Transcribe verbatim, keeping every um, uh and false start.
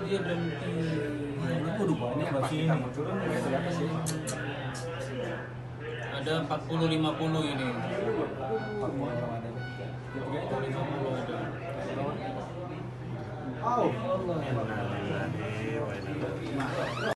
dia berhenti. Udah banyak berarti ini. Ada empat puluh lima puluh ini. empat puluh orang ada. empat puluh lima puluh ada. Oh, Innalillahi wa inna ilaihi raji'un.